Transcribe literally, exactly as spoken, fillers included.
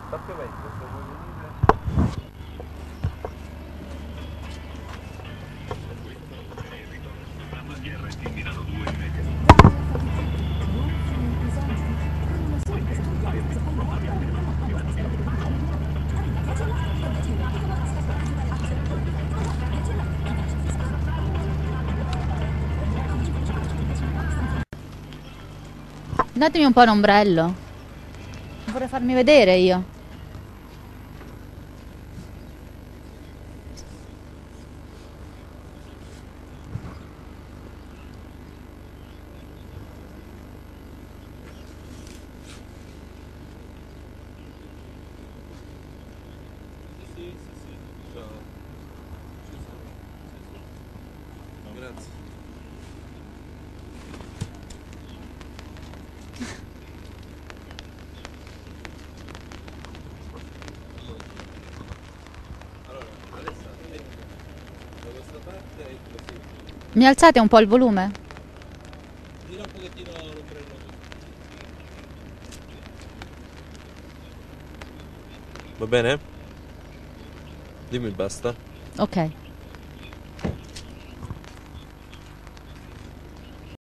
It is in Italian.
Sta piovendo, se vuoi venire. Datemi un po' un ombrello. Vorrei farmi vedere io. Sì, sì, sì. Ciao. Grazie. Allora, Alessandra, da questa parte è così. Mi alzate un po' il volume? Tira un pochettino l'ombrello così. Va bene? Dimmi basta. Ok.